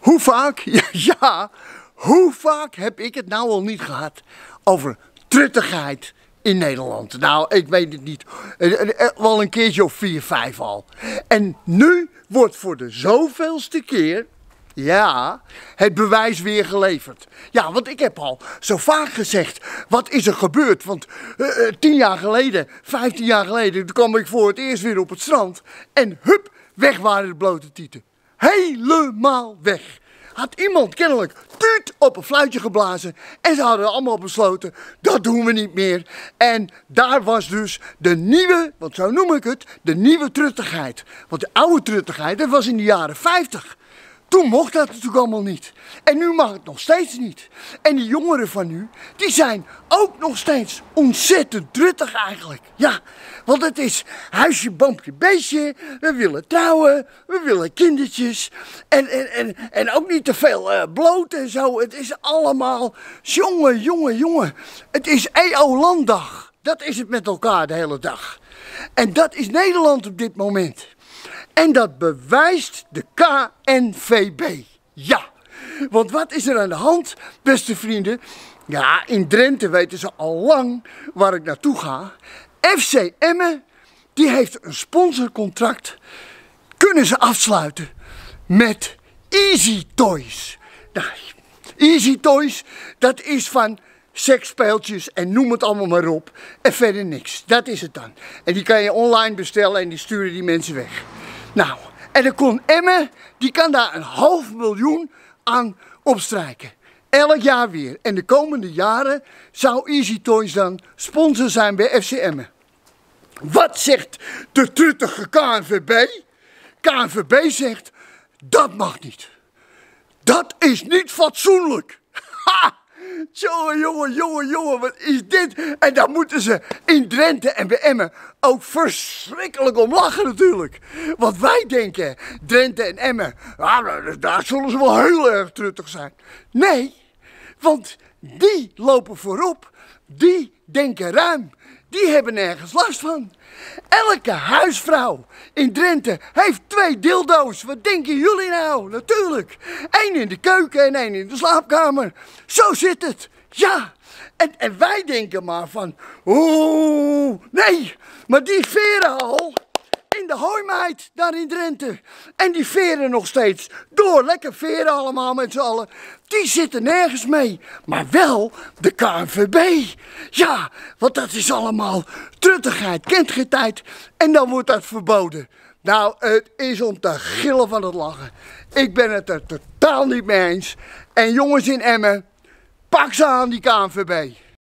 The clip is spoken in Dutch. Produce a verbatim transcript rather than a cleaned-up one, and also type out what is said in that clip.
Hoe vaak, ja, ja, hoe vaak heb ik het nou al niet gehad over truttigheid in Nederland? Nou, ik weet het niet. Wel een keertje of vier, vijf al. En nu wordt voor de zoveelste keer, ja, het bewijs weer geleverd. Ja, want ik heb al zo vaak gezegd, wat is er gebeurd? Want uh, tien jaar geleden, vijftien jaar geleden, toen kwam ik voor het eerst weer op het strand. En hup, weg waren de blote tieten. Helemaal weg. Had iemand kennelijk tuut op een fluitje geblazen en ze hadden allemaal besloten, dat doen we niet meer. En daar was dus de nieuwe, want zo noem ik het, de nieuwe truttigheid. Want de oude truttigheid, dat was in de jaren vijftig. Toen mocht dat natuurlijk allemaal niet. En nu mag het nog steeds niet. En die jongeren van nu, die zijn ook nog steeds ontzettend truttig eigenlijk. Ja, want het is huisje, boompje, beestje. We willen trouwen, we willen kindertjes. En, en, en, en ook niet te veel uh, bloot en zo. Het is allemaal, jongen, jongen, jongen. Het is E O-landdag. Dat is het met elkaar de hele dag. En dat is Nederland op dit moment. En dat bewijst de K N V B. Ja, want wat is er aan de hand, beste vrienden? Ja, in Drenthe weten ze al lang waar ik naartoe ga. F C Emmen, die heeft een sponsorcontract, kunnen ze afsluiten met Easy Toys. Nou, Easy Toys, dat is van seksspeeltjes en noem het allemaal maar op. En verder niks, dat is het dan. En die kan je online bestellen en die sturen die mensen weg. Nou, en dan kon Emmen, die kan daar een half miljoen aan opstrijken. Elk jaar weer. En de komende jaren zou Easy Toys dan sponsor zijn bij F C Emmen. Wat zegt de truttige K N V B? K N V B zegt, dat mag niet. Dat is niet fatsoenlijk. Ha! Jongen, jongen, jongen, jongen, wat is dit? En daar moeten ze in Drenthe en bij Emmen ook verschrikkelijk om lachen natuurlijk. Want wij denken, Drenthe en Emmen, ah, daar zullen ze wel heel erg truttig zijn. Nee, want die lopen voorop, die denken ruim, die hebben nergens last van. Elke huisvrouw in Drenthe heeft twee dildo's. Wat denken jullie nou? Natuurlijk. Eén in de keuken en één in de slaapkamer. Zo zit het. Ja. En, en wij denken maar van, oeh, nee. Maar die veren al in de hooimeid daar in Drenthe. En die veren nog steeds door. Lekker veren allemaal met z'n allen. Die zitten nergens mee. Maar wel de K N V B. Ja, want dat is allemaal truttigheid. Kent geen tijd. En dan wordt dat verboden. Nou, het is om te gillen van het lachen. Ik ben het er totaal niet mee eens. En jongens in Emmen, pak ze aan die K N V B.